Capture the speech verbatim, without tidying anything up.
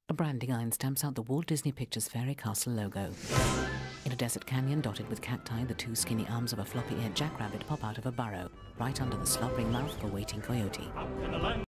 A branding iron stamps out the Walt Disney Pictures Fairy Castle logo. In a desert canyon dotted with cacti, the two skinny arms of a floppy-eared jackrabbit pop out of a burrow, right under the slobbering mouth of a waiting coyote.